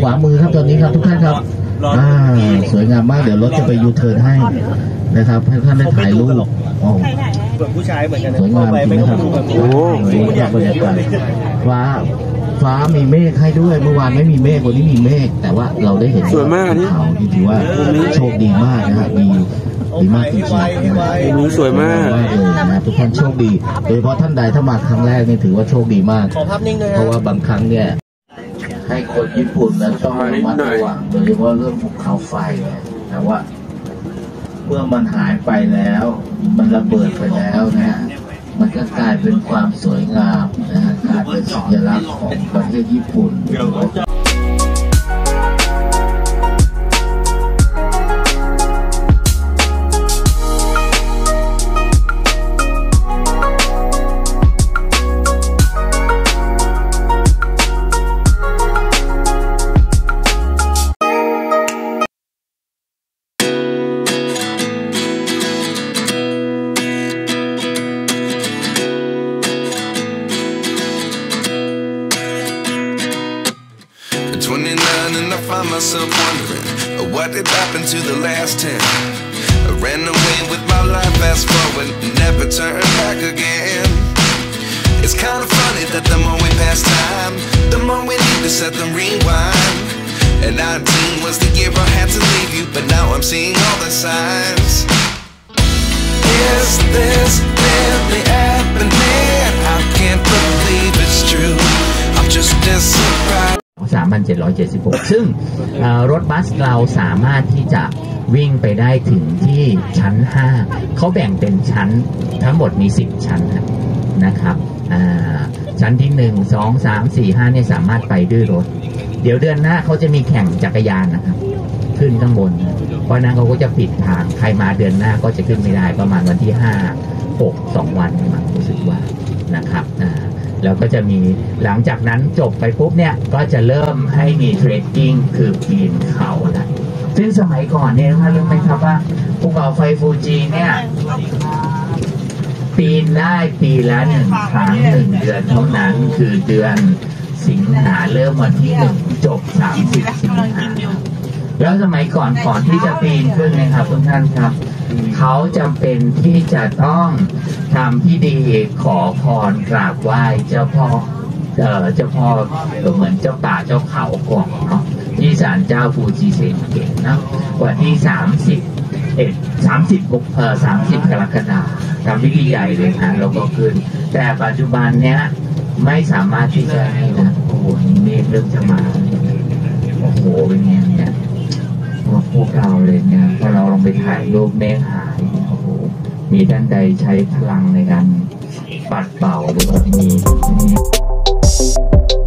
ขวามือครับตอนนี้ครับทุกท่านครับสวยงามมากเดี๋ยวรถจะไปยูเทิร์นให้นะครับให้ท่านได้ถ่ายรูปเหมือนผู้ชายเหมือนกันสวยงามจริงนะครับโอ้ยบรรยากาศฟ้ามีเมฆให้ด้วยเมื่อวานไม่มีเมฆวันนี้มีเมฆแต่ว่าเราได้เห็นสวยมากนี่เขาที่ถือว่าโชคดีมากนะครับดีมากจริงๆสวยมากเลยนะทุกท่านโชคดีโดยเฉพาะท่านใดถ้ามาครั้งแรกนี่ถือว่าโชคดีมากเพราะว่าบางครั้งเนี่ยให้คนญี่ปุ่นนะต้องระมัดระวังโดยเฉพาะเรื่องภูเขาไฟเนี่ยแต่ว่าเมื่อมันหายไปแล้วมันระเบิดไปแล้วเนี่ยมันก็กลายเป็นความสวยงามนะฮะกลายเป็นสัญลักษณ์ของประเทศญี่ปุ่น myself wondering what did happen to the last 10. I ran away with my life, fast forward, never turn back again. It's kind of funny that the more we pass time, the more we need to set them rewind. And 19 was the year I had to leave you, but now I'm seeing all the signs. Is this really happening? I can't believe it's true. I'm just as surprised. 3,776 ซึ่งรถบัสเราสามารถที่จะวิ่งไปได้ถึงที่ชั้น5เขาแบ่งเป็นชั้นทั้งหมดมี10ชั้นนะครับชั้นที่1 2 3 4 5เนี่ยสามารถไปด้วยรถเดี๋ยวเดือนหน้าเขาจะมีแข่งจักรยานนะครับขึ้นข้างบนเพราะนั้นเขาก็จะปิดทางใครมาเดือนหน้าก็จะขึ้นไม่ได้ประมาณวันที่5 6 2 วันมั้งรู้สึกว่านะครับแล้วก็จะมีหลังจากนั้นจบไปปุ๊บเนี่ยก็จะเริ่มให้มีเทรคกิ้งคือปีนเขานะซึ่งสมัยก่อนเนี่ยท่านรู้ไหมครับว่าภูเขาไฟฟูจิเนี่ยปีนได้ปีละ1 ครั้ง1 เดือนเท่านั้นคือเดือนสิงหาเริ่มวันที่1จบ30 สิงหาแล้วสมัยก่อนที่จะปีนขึ้นนะครับทุกท่านครับเขาจำเป็นที่จะต้องทำพิธีขอพรกราบไหว้เจ้าพ่อเหมือนเจ้าป่าเจ้าเขาก่อนเนาะที่ศาลเจ้าฟูจิเซนเกะนะวันที่30 กรกฎาคมทำพิธีใหญ่เลยนะแล้วก็ขึ้นแต่ปัจจุบันเนี้ยไม่สามารถที่จะให้นะโอ้โหเมฆเริ่มจะมาโอ้โหเป็นไงเนี่ยพวกเราเลยเนี่ยพอเราลองไปถ่ายรูปเมฆหายโอ้โหมีท่านใดใช้พลังในการปัดเป่าหรือว่ามี